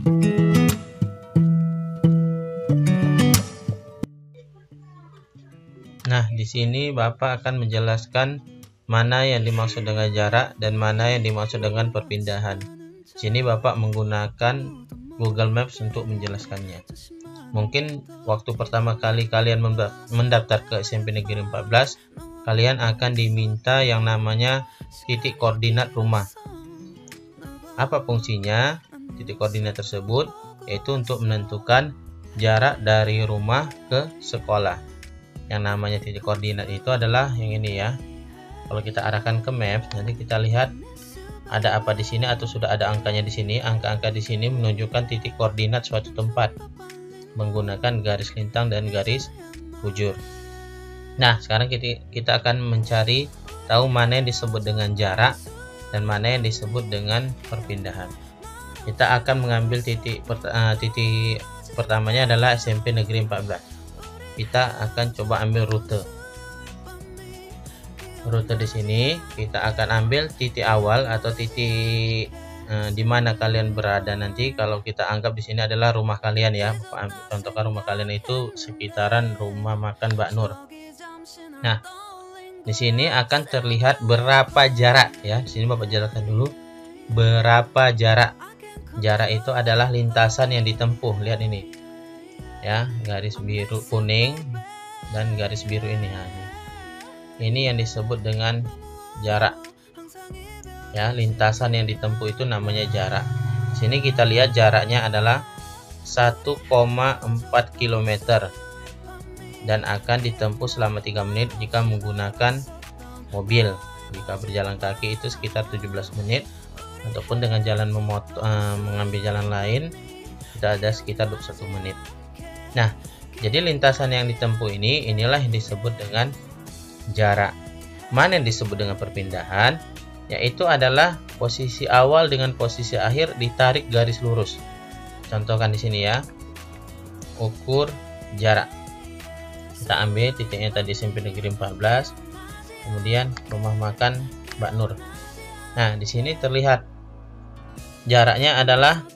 Nah, di sini Bapak akan menjelaskan mana yang dimaksud dengan jarak dan mana yang dimaksud dengan perpindahan. Di sini Bapak menggunakan Google Maps untuk menjelaskannya. Mungkin waktu pertama kali kalian mendaftar ke SMP Negeri 14, kalian akan diminta yang namanya titik koordinat rumah. Apa fungsinya titik koordinat tersebut? Yaitu untuk menentukan jarak dari rumah ke sekolah. Yang namanya titik koordinat itu adalah yang ini ya. Kalau kita arahkan ke map, nanti kita lihat ada apa di sini atau sudah ada angkanya di sini. Angka-angka di sini menunjukkan titik koordinat suatu tempat menggunakan garis lintang dan garis bujur. Nah, sekarang kita akan mencari tahu mana yang disebut dengan jarak dan mana yang disebut dengan perpindahan. Kita akan mengambil titik pertamanya adalah SMP Negeri 14. Kita akan coba ambil rute. Rute di sini kita akan ambil titik awal atau titik di mana kalian berada nanti. Kalau kita anggap di sini adalah rumah kalian ya. Contohkan rumah kalian itu sekitaran rumah makan Mbak Nur. Nah, di sini akan terlihat berapa jarak ya. Di sini Bapak jelaskan dulu berapa jarak. Jarak itu adalah lintasan yang ditempuh. Lihat ini. Ya, garis biru kuning dan garis biru ini. Nah, ini yang disebut dengan jarak. Ya, lintasan yang ditempuh itu namanya jarak. Sini kita lihat jaraknya adalah 1,4 km dan akan ditempuh selama 3 menit jika menggunakan mobil. Jika berjalan kaki itu sekitar 17 menit ataupun dengan jalan mengambil jalan lain kita ada sekitar 21 menit. Nah, jadi lintasan yang ditempuh inilah yang disebut dengan jarak. Mana yang disebut dengan perpindahan? Yaitu adalah posisi awal dengan posisi akhir ditarik garis lurus. Contohkan di sini ya. Ukur jarak. Kita ambil titiknya tadi SMP Negeri 14. Kemudian rumah makan Mbak Nur. Nah, di sini terlihat jaraknya adalah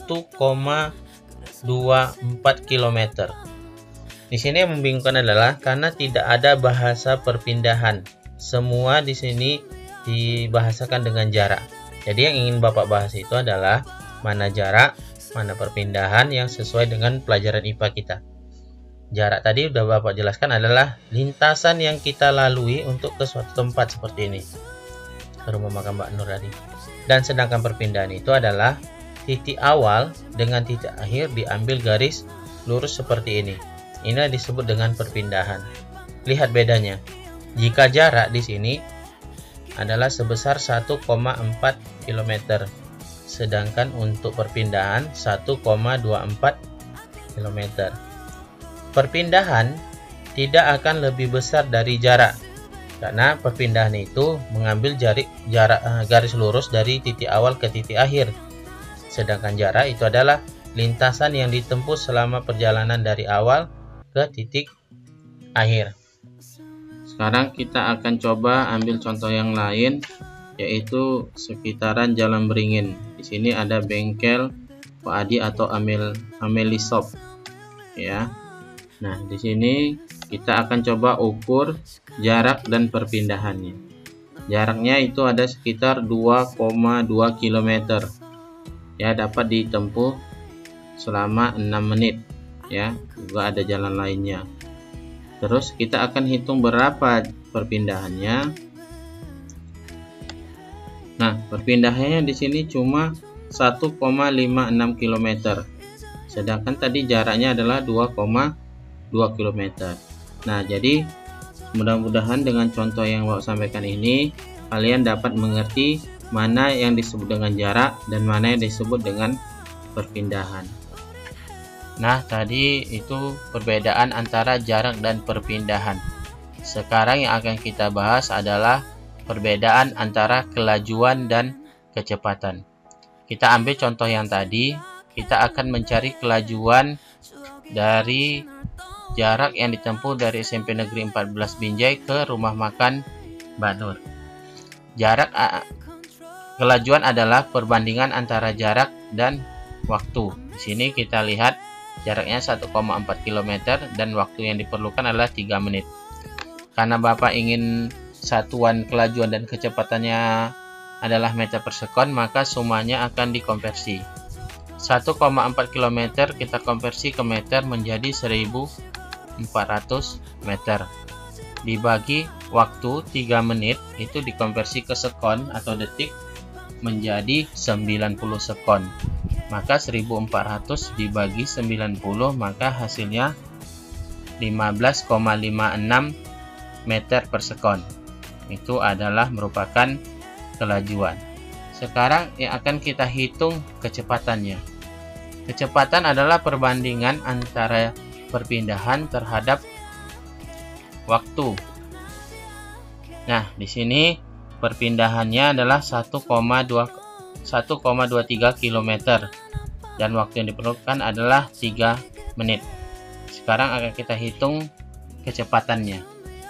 1,24 km. Di sini yang membingungkan adalah karena tidak ada bahasa perpindahan. Semua di sini dibahasakan dengan jarak. Jadi yang ingin Bapak bahas itu adalah mana jarak, mana perpindahan yang sesuai dengan pelajaran IPA kita. Jarak tadi sudah Bapak jelaskan adalah lintasan yang kita lalui untuk ke suatu tempat seperti ini. Ke rumah makan Mbak Nur tadi. Dan sedangkan perpindahan itu adalah titik awal dengan titik akhir diambil garis lurus seperti ini. Ini disebut dengan perpindahan. Lihat bedanya. Jika jarak di sini adalah sebesar 1,4 km. Sedangkan untuk perpindahan 1,24 km. Perpindahan tidak akan lebih besar dari jarak. Karena perpindahan itu mengambil garis lurus dari titik awal ke titik akhir. Sedangkan jarak itu adalah lintasan yang ditempuh selama perjalanan dari awal ke titik akhir. Sekarang kita akan coba ambil contoh yang lain, yaitu sekitaran Jalan Beringin. Di sini ada bengkel Pak Adi atau Ameli Shop. Ya. Nah, di sini kita akan coba ukur jarak dan perpindahannya. Jaraknya itu ada sekitar 2,2 km. Ya, dapat ditempuh selama 6 menit. Ya, juga ada jalan lainnya. Terus kita akan hitung berapa perpindahannya. Nah, perpindahannya di sini cuma 1,56 km. Sedangkan tadi jaraknya adalah 2,2 km. Nah, jadi mudah-mudahan dengan contoh yang Bapak sampaikan ini kalian dapat mengerti mana yang disebut dengan jarak dan mana yang disebut dengan perpindahan. Nah, tadi itu perbedaan antara jarak dan perpindahan. Sekarang yang akan kita bahas adalah perbedaan antara kelajuan dan kecepatan. Kita ambil contoh yang tadi, kita akan mencari kelajuan dari jarak yang ditempuh dari SMP Negeri 14 Binjai ke rumah makan Mbak Nur. Kelajuan adalah perbandingan antara jarak dan waktu. Di sini kita lihat jaraknya 1,4 km dan waktu yang diperlukan adalah 3 menit. Karena Bapak ingin satuan kelajuan dan kecepatannya adalah meter per sekon, maka sumanya akan dikonversi. 1,4 km kita konversi ke meter menjadi 1400 meter. Dibagi waktu 3 menit itu dikonversi ke sekon atau detik menjadi 90 sekon. Maka 1400 dibagi 90, maka hasilnya 15,56 meter per sekon. Itu adalah merupakan kelajuan. Sekarang yang akan kita hitung kecepatannya. Kecepatan adalah perbandingan antara perpindahan terhadap waktu. Nah, di sini perpindahannya adalah 1,23 km dan waktu yang diperlukan adalah 3 menit. Sekarang akan kita hitung kecepatannya.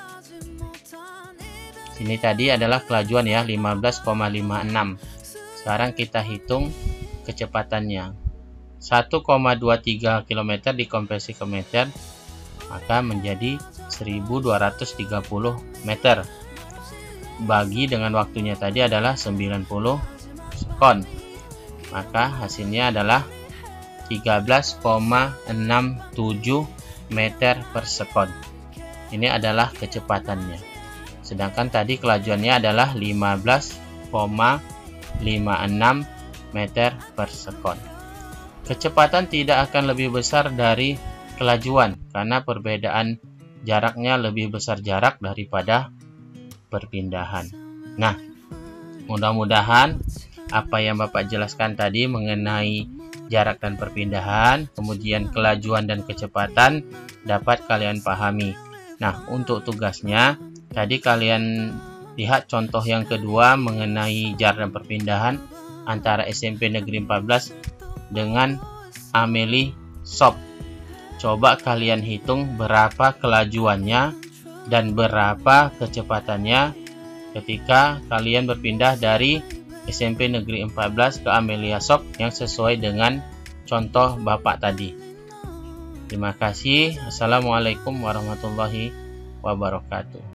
Sini tadi adalah kelajuan ya, 15,56. Sekarang kita hitung kecepatannya. 1,23 km dikonversi ke meter, maka menjadi 1230 meter. Bagi dengan waktunya tadi adalah 90 sekon. Maka hasilnya adalah 13,67 meter per sekon. Ini adalah kecepatannya. Sedangkan tadi kelajuannya adalah 15,56 meter per sekon. Kecepatan tidak akan lebih besar dari kelajuan karena perbedaan jaraknya lebih besar jarak daripada perpindahan. Nah, mudah-mudahan apa yang Bapak jelaskan tadi mengenai jarak dan perpindahan, kemudian kelajuan dan kecepatan dapat kalian pahami. Nah, untuk tugasnya tadi kalian lihat contoh yang kedua mengenai jarak dan perpindahan antara SMP Negeri 14 dengan Amelie Shop. Coba kalian hitung berapa kelajuannya dan berapa kecepatannya ketika kalian berpindah dari SMP Negeri 14 ke Amelia Shop yang sesuai dengan contoh Bapak tadi. Terima kasih. Assalamualaikum warahmatullahi wabarakatuh.